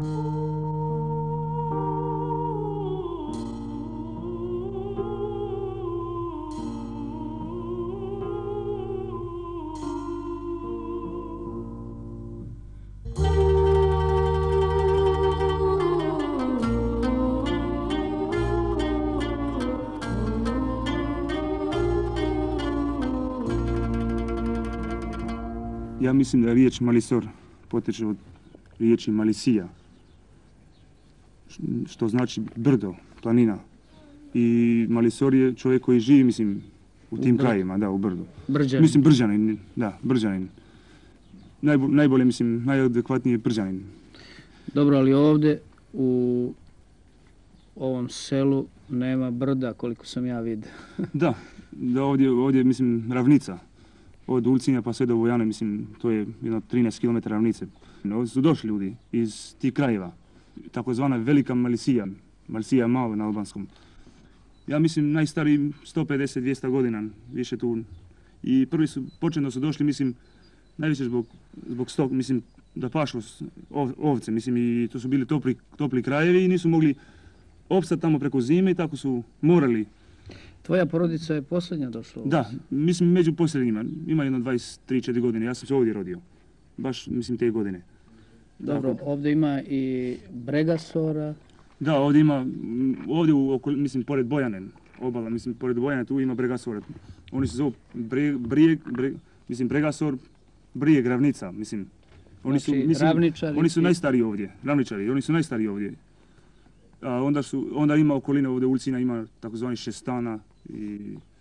Ja mislim da riječ Malisor potječe od riječi Malisija, što znači brdo, planina. I Malisor je čovjek koji živi, mislim, u tim krajima, da, u brdu. Brđanin. Mislim, Brđanin, da, Brđanin. Najbolje, mislim, najadekvatnije je Brđanin. Dobro, ali ovdje u ovom selu nema brda, koliko sam ja vidio. Da ovdje, mislim, ravnica. Od Ulcinja pa sve do Vojane, mislim, to je jedno 13 km ravnice. Ovdje su došli ljudi iz tih krajeva, takozvana velika Malisija, Malisija malo na albanskom. Ja mislim najstariji 150-200 godina više tu. I prvi su, početno su došli, mislim, najviše zbog stok, mislim, da pašu ovce, mislim, i to su bili topli krajevi i nisu mogli opstati tamo preko zime i tako su morali. Tvoja porodica je posljednja došla? Da, mislim među posljednjima. Ima jedno 23-4 godine. Ja sam se ovdje rodio. Baš, mislim, te godine. Dobro, ovdje ima i Bregasora. Da, ovdje mislim, pored Bojane, obala, mislim, pored Bojane tu ima Bregasora. Oni se zovu Bregasor, Brijeg, Ravnica, mislim. Oni su, znači, mislim, ravničari. Oni su najstariji ovdje, ravničari, oni su najstariji ovdje. Onda ima okoline ovdje, Ulcina ima takozvani Šestana i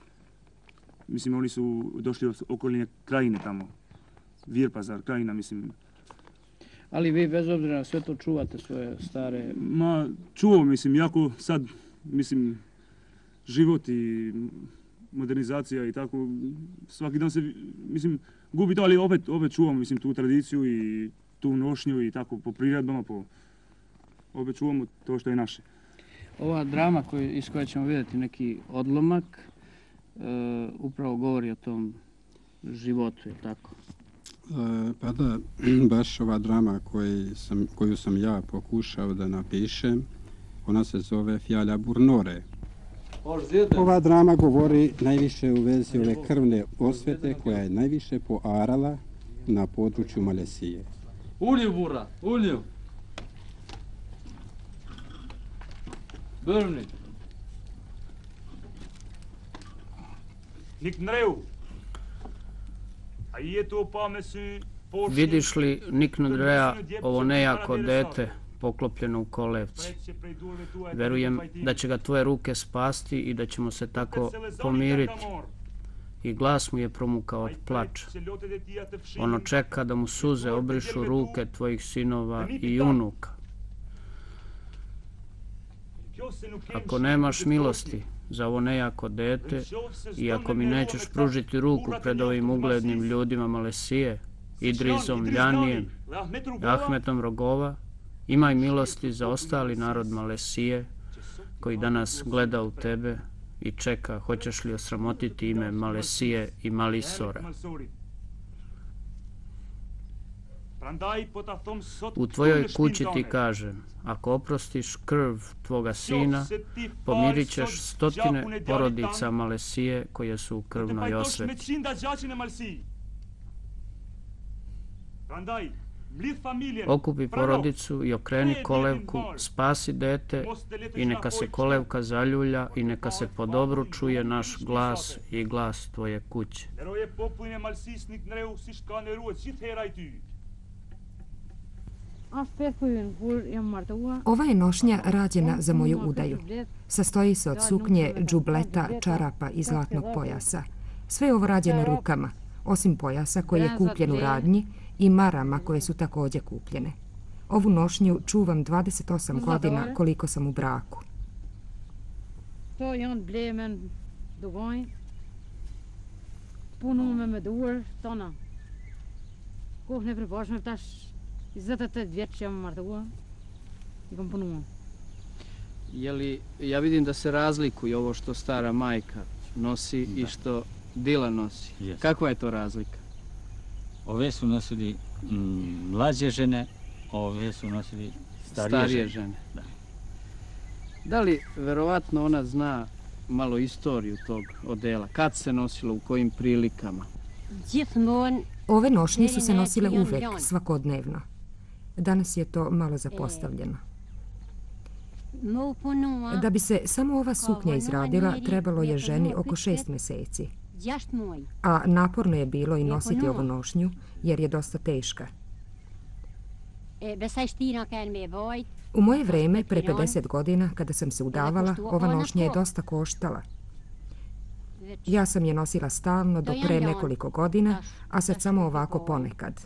mislim oni su došli od okoline Krajine tamo, Virpazar, Krajina, mislim. Ali vi bez obzira na sve to čuvate svoje stare... Ma, čuvamo, mislim, jako sad, mislim, život i modernizacija i tako, svaki dan se, mislim, gubi to, ali opet čuvamo, mislim, tu tradiciju i tu nošnju i tako po priredbama, opet čuvamo to što je naše. Ova drama iz koje ćemo vidjeti neki odlomak upravo govori o tom životu, je tako? Pa da, baš ova drama koju sam ja pokušao da napišem, ona se zove Fjala Burnore. Ova drama govori najviše u vezi ove krvne osvete koja je najviše poarala na području Malesije. Ulju, Bura, ulju! Börni! Vidiš li Niknodreja, ovo nejako dete poklopljeno u kolevci? Verujem da će ga tvoje ruke spasti i da ćemo se tako pomiriti. I glas mu je promukao od plača. Ono čeka da mu suze obrišu ruke tvojih sinova i unuka. Ako nemaš milosti za ovo nejako dete i ako mi nećeš pružiti ruku pred ovim uglednim ljudima Malesije, Idrizom Ljanijem, Ahmetom Rogova, imaj milosti za ostali narod Malesije koji danas gleda u tebe i čeka hoćeš li osramotiti ime Malesije i Malisora. U tvojoj kući ti kažem, ako oprostiš krv tvoga sina, pomirit ćeš stotine porodica Malesije koje su u krvnoj osveti. Okupi porodicu i okreni kolevku, spasi dete i neka se kolevka zaljulja i neka se po dobru čuje naš glas i glas tvoje kuće. Ova je nošnja rađena za moju udaju. Sastoji se od suknje, džubleta, čarapa i zlatnog pojasa. Sve je ovo rađeno rukama, osim pojasa koji je kupljen u radnji i marama koje su također kupljene. Ovu nošnju čuvam 28 godina koliko sam u braku. Ja vidim da se razlikuje ovo što stara majka nosi i što Dila nosi. Kakva je to razlika? Ove su nosili mlađe žene, ove su nosili starije žene. Da li verovatno ona zna malo istoriju tog odela? Kad se nosilo, u kojim prilikama? Ove nošnje su se nosile uvek, svakodnevno. Danas je to malo zapostavljeno. Da bi se samo ova suknja izradila, trebalo je ženi oko 6 meseci. A naporno je bilo i nositi ovu nošnju, jer je dosta teška. U moje vreme, pre 50 godina, kada sam se udavala, ova nošnja je dosta koštala. Ja sam je nosila stalno do pre nekoliko godina, a sad samo ovako ponekad.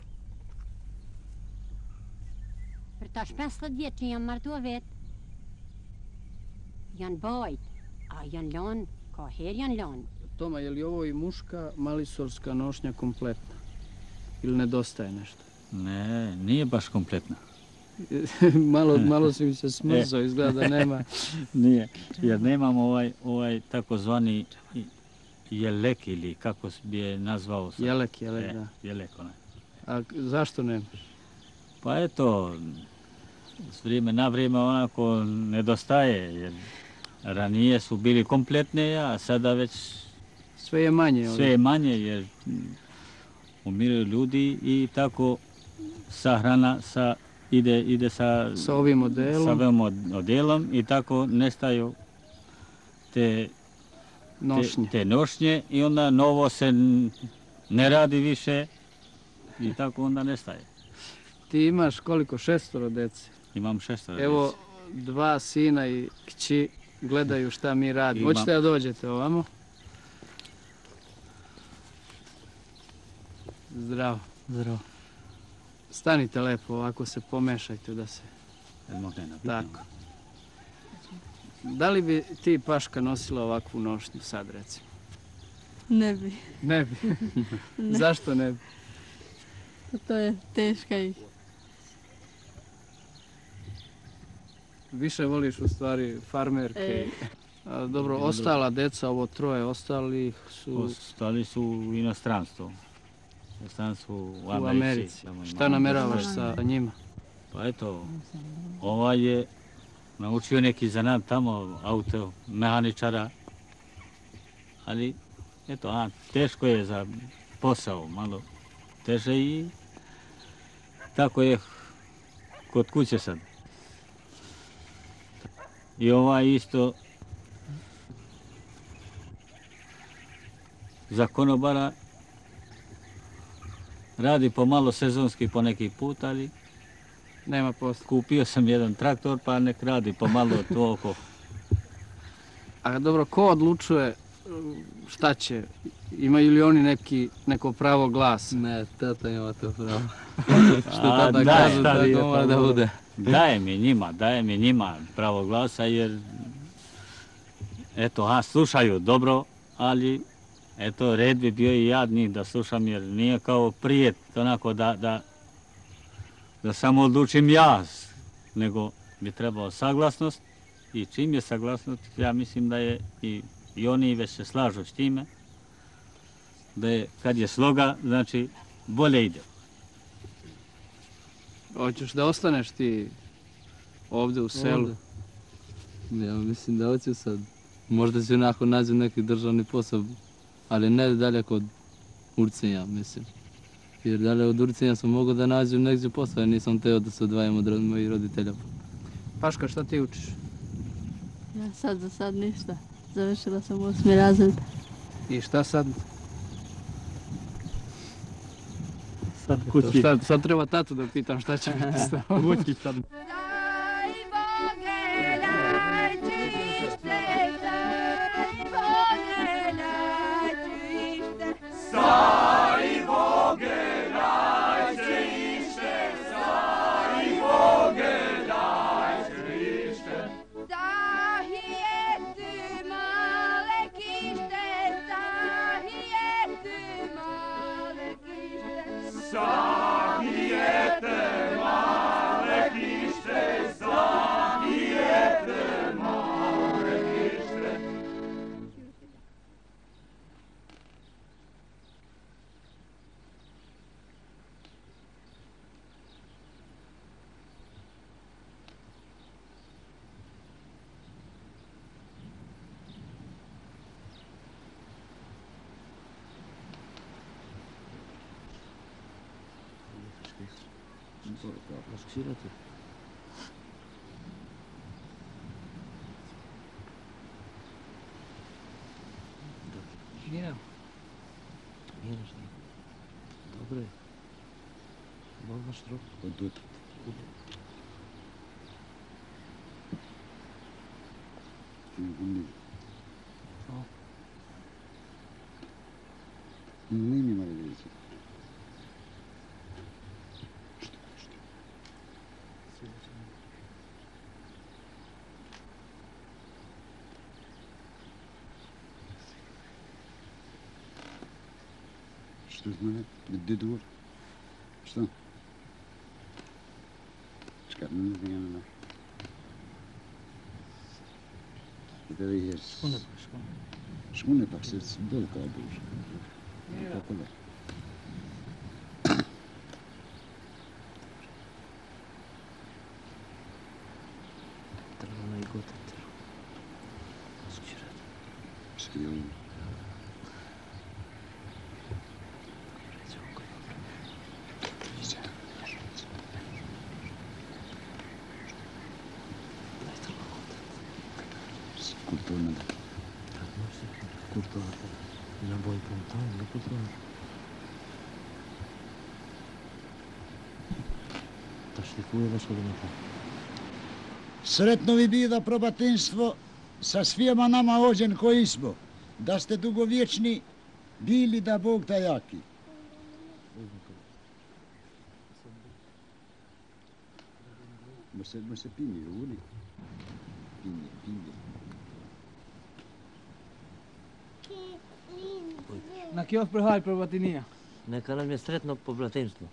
Toma, je li ovo i muška malisorska nošnja kompletna? Ili nedostaje nešto? Ne, nije baš kompletna. Malo si mi se smrzao, izgleda da nema. Nije, jer nemam ovaj takozvani jelek ili kako bi je nazvao sam. Jelek, da. Jelek, onaj. A zašto nemaš? Pa eto, s vrijeme na vrijeme onako nedostaje, jer ranije su bili kompletne, a sada već... Sve je manje. Sve je manje, jer umiraju ljudi i tako sahrana ide sa ovim odelom i tako nestaju te nošnje i onda novo se ne radi više i tako onda nestaje. Ti imaš koliko? 6 dece? Imam 6 dece. Evo, 2 sina i kći gledaju šta mi radimo. Hoćete da dođete ovamo? Zdravo. Zdravo. Stanite lepo, ovako se pomešajte da se... Tako. Da li bi ti, Paška, nosila ovakvu nošnju sad, recimo? Ne bi. Ne bi? Zašto ne bi? To je teška i... Više voliš u stvari farmerke. Dobro, ostala deca, ovo 3 ostalih su... Ostali su u inostranstvu. U Americi. Šta nameravaš sa njima? Pa eto, ovaj je naučio neki zanat tamo, auto, mehaničara, ali eto, teško je za posao, malo teže i tako je kod kuće sad. I ovaj isto za konobara radi pomalo sezonski po neki put, ali nema posla. Kupio sam jedan traktor pa nek radi pomalo to oko. A dobro, ko odlučuje šta će? Imaju li oni neko pravo glasa? Ne, tata ima to pravo. Što tata kažu tako mora da bude. Daje mi njima pravo glasa jer eto, slušaju dobro, ali eto, red bi bio i ja njih da slušam jer nije kao prije onako da samo odlučim ja, nego bi trebao saglasnost i čim je saglasnost, ja mislim da je i oni već se slažu s time, da je kad je sloga, znači bolje ide. Hoćeš da ostaneš ti ovdje u selu? Ja mislim da hoću sad. Možda ću nakon nađu neki državni posao, ali ne daleko od Urcinja, mislim. Jer dalje od Urcinja sam mogao da nađem negdje posao, jer nisam teo da se odvajam od mojih roditelja. Paška, šta ti učiš? Ja za sad ništa. Završila sam 8. razred. I šta sad? Sad kući. Sad treba tatu da pitam šta će biti s tobom. Kući sad. Maskirati. Nije. Nije nešto. Dobro je. Bog naš trok. Odut. Не ми мали видите. Что знает? Где двор? Что? Чекай, не знаю. Это есть. Шкуны так сердце долго обуж. Kako da? Trvana i gotete. Maskirati. Skrivno. Kulturno da. Kulturno da. Na boj pontan, na kulturno. Sretno vi bila probatinstvo sa svijema nama ođen koji smo, da ste dugovječni bili da Bog da jaki. Može pinje, uli? Pinje. Na kje prihaj probatinija? Neka nam je sretno pobratinstvo.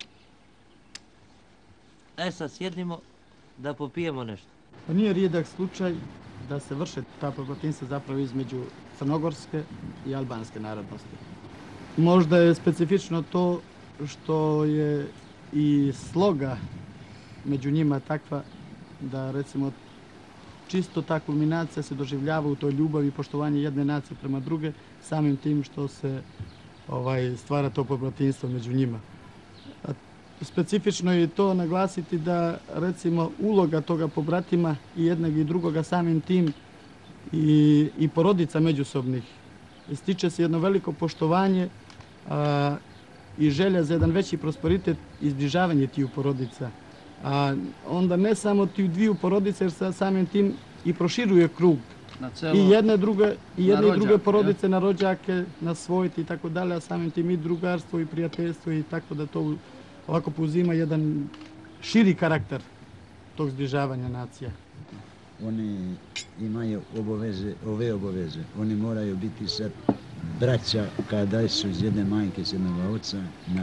Sad sjednimo da popijemo nešto. Pa nije rijedak slučaj da se vrše ta probatinstva zapravo između crnogorske i albanske narodnosti. Možda je specifično to što je i sloga među njima takva da recimo čisto ta kulminacija se doživljava u toj ljubavi i poštovanju jedne nacije prema druge, samim tim što se stvara to pobratinstvo među njima. Specifično je to naglasiti da recimo uloga toga pobratima i jednog i drugoga samim tim i porodica međusobnih. Stiče se jedno veliko poštovanje i želja za jedan veći prosperitet i zbližavanje tiju porodica. A onda ne samo tiju dviju porodice, jer samim tim i proširuje krug. I jedne i druge porodice na rođake, na svojiti i tako dalje, a samim tim i drugarstvo i prijateljstvo i tako da to ovako preuzima jedan širi karakter tog zbližavanja nacija. Oni imaju ove obaveze. Oni moraju biti sad braća kada su iz jedne majke, iz jednog oca,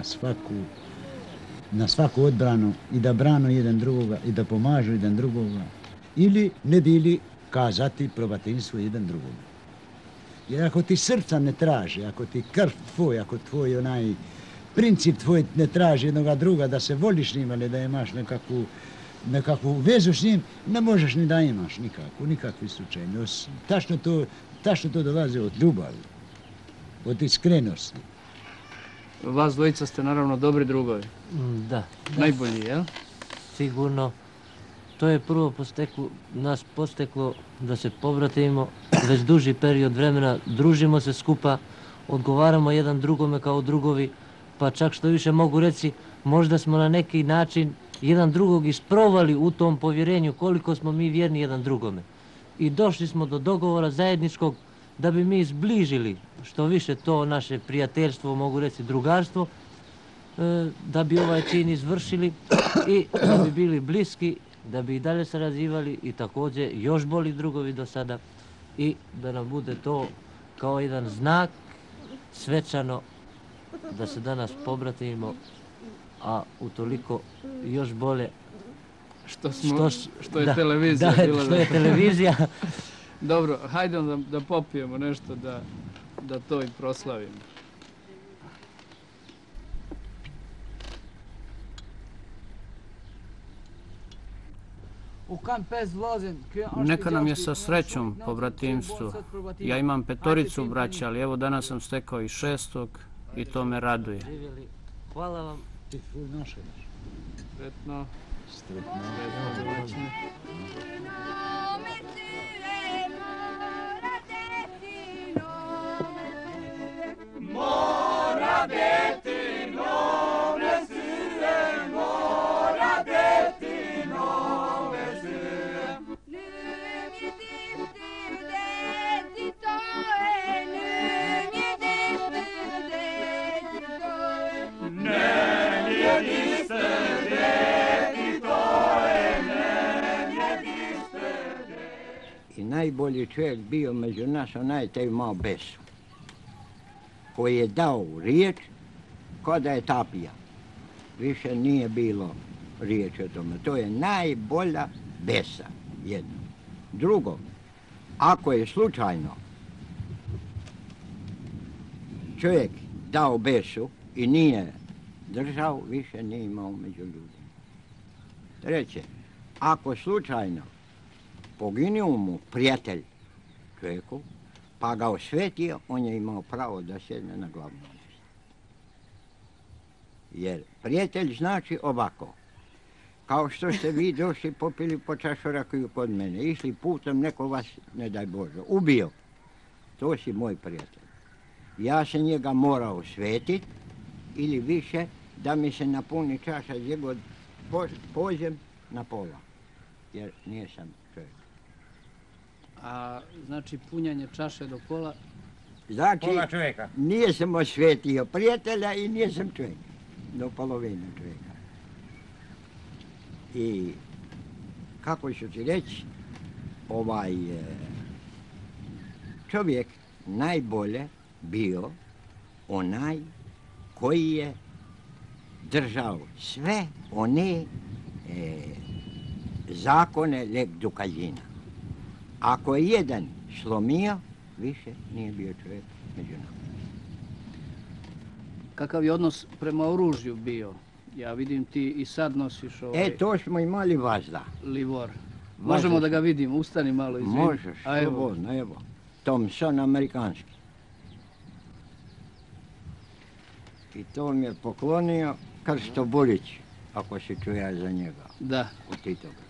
na svaku odbranu i da branu jedan drugoga i da pomažu jedan drugoga. Ili ne bili kazati probatinstvo jedan drugoga. Jer ako ti srca ne traži, ako ti krv tvoj, ako tvoj onaj princip tvoj ne traži jednoga druga da se voliš njim, ali da imaš nekakvu vezu s njim, ne možeš ni da imaš nikakvi slučaj. Tačno to dolazi od ljubavi, od iskrenosti. Vas dvojica ste naravno dobri drugovi. Da. Najbolji, jel? Sigurno. To je prvo nas posteklo da se pobratimo, već duži period vremena družimo se skupa, odgovaramo jedan drugome kao drugovi, pa čak što više mogu reći, možda smo na neki način jedan drugog isprovali u tom povjerenju koliko smo mi vjerni jedan drugome. I došli smo do dogovora zajedničkog da bi mi zbližili što više to naše prijateljstvo, mogu reći drugarstvo, da bi ovaj čin izvršili i da bi bili bliski, da bi i dalje sarađivali i također još bolji drugovi do sada i da nam bude to kao jedan znak svečano da se danas pobratimo, a utoliko još bolje što je televizija bila. Što je televizija. Dobro, hajde da popijemo nešto da to i proslavimo. Neka nam je sa srećom pobratimstvo. Ja imam 5 braća, ali evo danas sam stekao i 6. i to me raduje. Hvala vam. Sretno. Sretno. Mora deti nove sue, mora deti nove sue. Nu mi difter deti toe, nu mi difter deti toe. Ne mi difter deti toe, ne mi difter deti. I najbolji čovjek bio među nas onaj taj imao besu, koji je dao riječ kao da je tapija. Više nije bilo riječi o tome. To je najbolja besa, jedno. Drugo, ako je slučajno čovjek dao besu i nije držao, više nije imao među ljudima. Treće, ako slučajno poginuo mu prijatelj čovjeku, pa ga osvetio, on je imao pravo da sjedne na glavno mjesto. Jer prijatelj znači ovako, kao što ste vi došli, popili po čašu rakiju kod mene, išli putem, neko vas, ne daj Bože, ubio. To si moj prijatelj. Ja se njega morao osvetiti ili više da mi se napuni čaša gdje god pođem na pola, jer nisam čovjek. A znači punjanje čaše do pola? Znači, nisam osvetio prijatelja i nisam čovjek, do polovine čovjeka. I kako ću ti reći, čovjek najbolje bio onaj koji je držao sve one zakone lek dukazina. Ako je jedan slomio, više nije bio čovjek među nama. Kakav je odnos prema oružju bio? Ja vidim ti i sad nosiš ovaj... To smo imali vazda. Livor. Možemo da ga vidimo, ustani malo, izvini. Možeš, slobodno, evo. Thompson amerikanski. I to mi je poklonio Krsto Burić, ako se čuje za njega. Da. U Titogradu.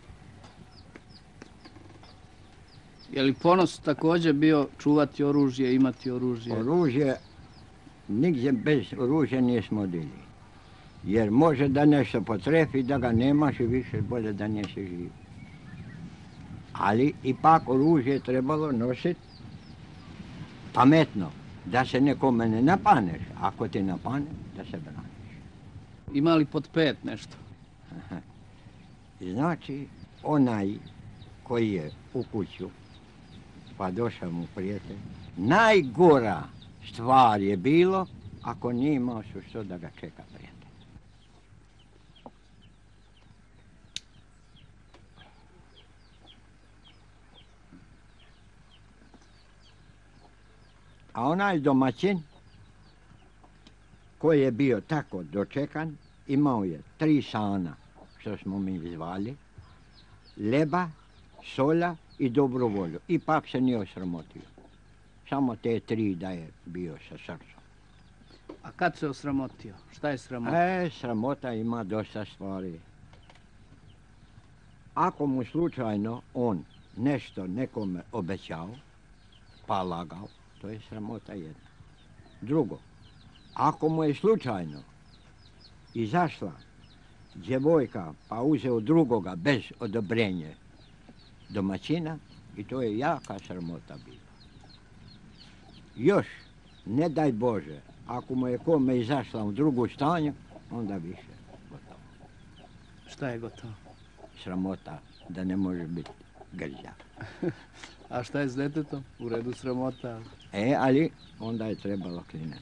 Je li ponos također bio čuvati oružje, imati oružje? Oružje, nigdje bez oružja nismo odili. Jer može da nešto potrefi, da ga nemaš i više bolje da nisi živ. Ali ipak oružje je trebalo nositi pametno, da se nekome ne napaneš. Ako te napane, da se braniš. Ima li pod 5 nešto? Znači, onaj koji je u kuću, pa došao mu prijatelj, najgora stvar je bilo ako nije imao što da ga čeka prijatelj. A onaj domaćin koji je bio tako dočekan, imao je 3 sana, što smo mi zvali, leba, solja i dobru volju. Ipak se nije osramotio. Samo te 3 da je bio sa srcom. A kad se osramotio? Šta je sramota? Sramota ima dosta stvari. Ako mu slučajno on nešto nekome obećao, pa lagao, to je sramota jedna. Drugo, ako mu je slučajno izašla djevojka pa uzeo drugoga bez odobrenja domaćina, i to je jaka sramota bila. Još, ne daj Bože, ako mu je kome izašla u drugu stanju, onda više gotovo. Šta je gotovo? Sramota, da ne može biti grža. A šta je s detetom? U redu sramota? Ali onda je trebalo klinac.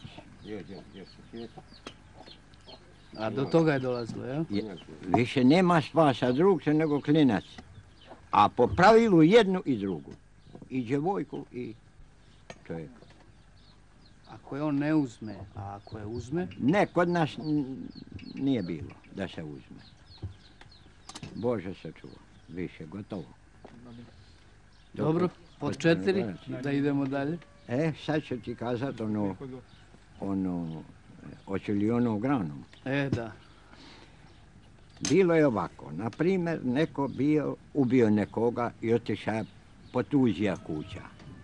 A do toga je dolazilo, ja? Više nema spasa drugče nego klinac. A po pravilu jednu i drugu. I djevojku i čovjeka. Ako je on ne uzme, a ako je uzme? Ne, kod nas nije bilo da se uzme. Bože sačuva, više gotovo. Dobro, pod 4, da idemo dalje. Sad ću ti kazati hoću li ono granom. Da. Bilo je ovako, na primjer, neko ubio nekoga i otišao potuzija kuća.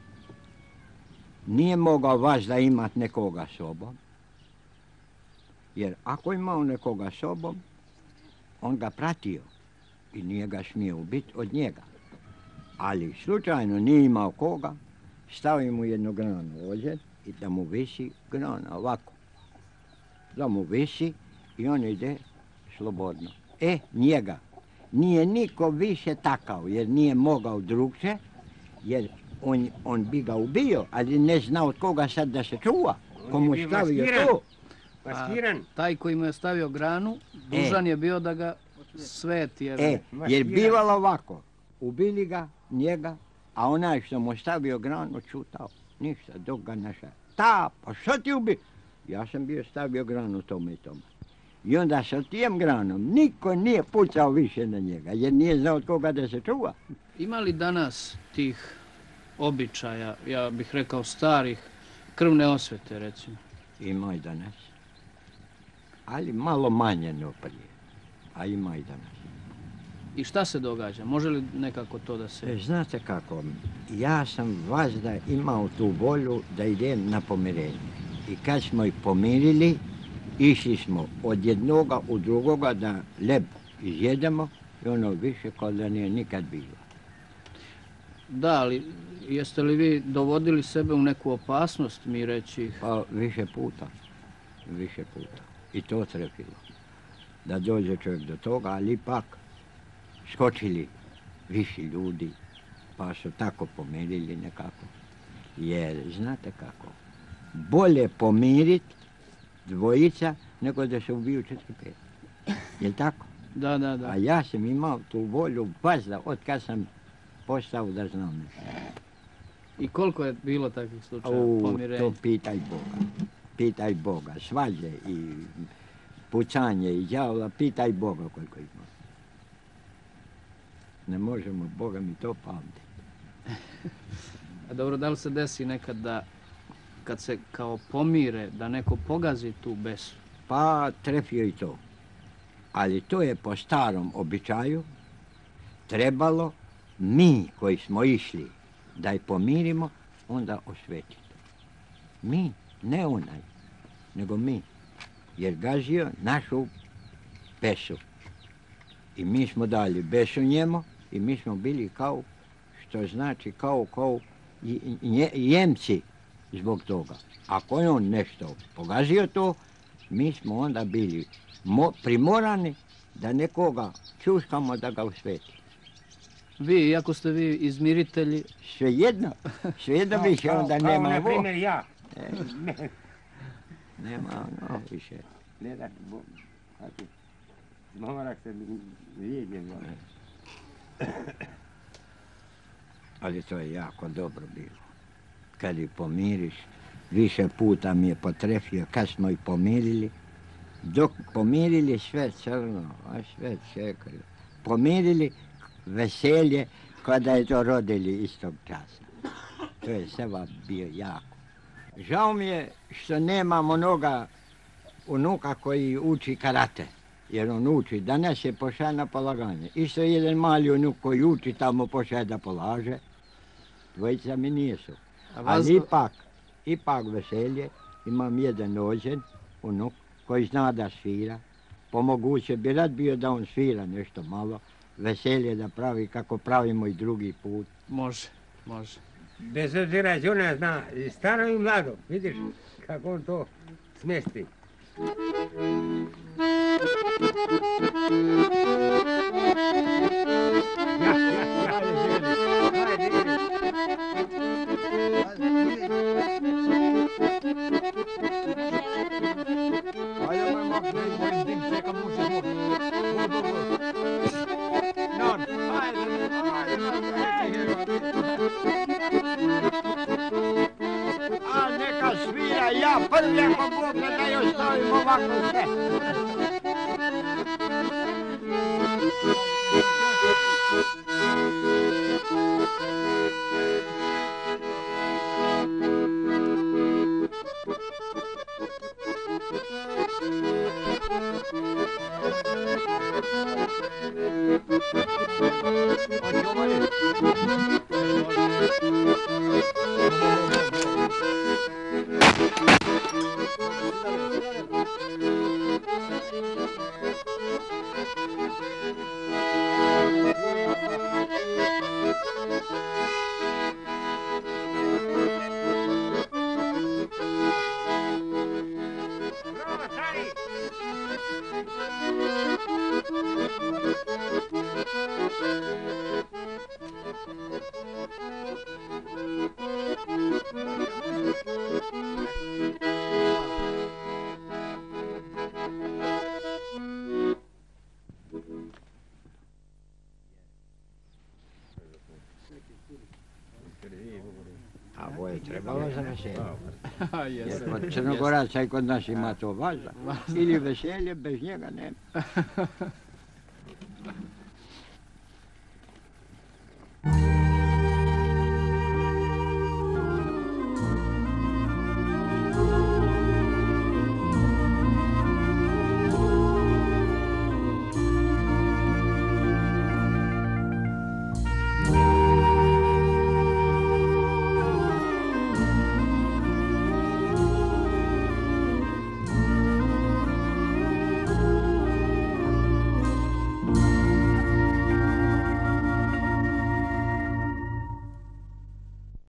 Nije mogao vas da imat nekoga sobom, jer ako imao nekoga sobom, on ga pratio i nije ga smio ubiti od njega. Ali slučajno nije imao koga, stavio mu jednu granu ovdje i da mu visi grana ovako. Da mu visi i on ide slobodno. Njega nije niko više takao jer nije mogao drugče, jer on bi ga ubio, ali ne zna od koga sad da se čuva. Komu stavio to? Taj koji mu je stavio granu, dužan je bio da ga sveti. Jer bivalo ovako, ubili ga, njega, a onaj što mu stavio granu čutao. Ništa, dok ga našao. Pa što ti ubi? Ja sam bio stavio granu tome i tome. I onda sa tijem granom niko nije pucao više na njega, jer nije znao od koga da se čuva. Ima li danas tih običaja, ja bih rekao starih, krvne osvete recimo? Ima i danas. Ali malo manje no prije. A ima i danas. I šta se događa? Može li nekako to da se... Znate kako, ja sam vazda imao tu volju da idem na pomirenje. I kad smo ih pomirili, išli smo od jednoga u drugoga da leb izjedemo i ono više kao da nije nikad bilo. Da, ali jeste li vi dovodili sebe u neku opasnost, mi reći? Pa više puta. I to trefilo. Da dođe čovjek do toga, ali ipak skočili viši ljudi, pa su tako pomirili nekako. Jer, znate kako, bolje pomirit dvojica nego da se ubiju 4-5. Jel' tako? Da. A ja sam imao tu volju baš da od kad sam postao da znam nešto. I koliko je bilo takvih slučajeva pomirenja? To pitaj Boga. Svađe i pucanje i đavola, pitaj Boga koliko ima. Ne možemo, Boga mi to pamti. A dobro, da li se desi nekad da kad se kao pomire, da neko pogazi tu besu? Pa trefio i to. Ali to je po starom običaju trebalo mi koji smo išli da je pomirimo, onda osvetiti. Mi, ne onaj, nego mi. Jer gazio našu besu. I mi smo dali besu njemu i mi smo bili kao, što znači kao jemci zbog toga. Ako je on nešto pogazio to, mi smo onda bili primorani da nekoga čuškamo da ga osveti. Vi, iako ste vi izmiritelji... Svejedno više onda nema ovo. Kao na primjer ja. Nema ono više. Ne da, morak se vidje. Ali to je jako dobro bilo. Kad ih pomiriš, više puta mi je potrefio kad smo ih pomirili. Dok pomirili sve crno, a sve čekaju. Pomirili veselje kada je to rodili istog časa. To je seba bio jako. Žao mi je što nemam onoga unuka koji uči karate. Jer on uči, danas je pošao na polaganje. Isto jedan mali unuk koji uči tamo pošao da polaže. Dvojica mi nisu. Ali ipak veselje. Imam jedan rođen unuk koji zna da svira. Pomoguće bi rad bio da on svira nešto malo. Veselje da pravi kako pravimo i drugi put. Može. Bez obzira žena zna i staro i mlado. Vidiš kako on to smesti. A neka svira, ja prvi ako Bog ne da još stavim ovako sve. A ovo je trebalo za veselje. Jer kod Crnogoraca i kod nas ima to važno. Ili veselje, bez njega nema.